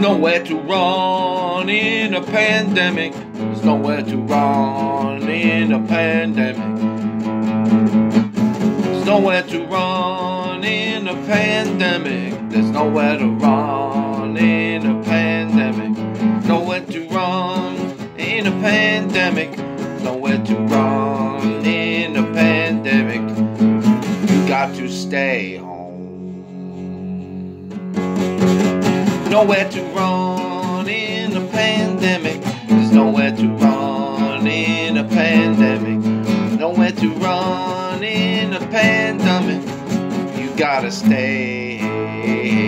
nowhere to run in a pandemic. There's nowhere to run in a pandemic. There's nowhere to run in a pandemic. There's nowhere to run in a pandemic. Nowhere to run in a pandemic. Nowhere to run in a pandemic. You got to stay home. Nowhere to run in a pandemic. There's nowhere to run in a pandemic. Nowhere to run in a pandemic. You gotta stay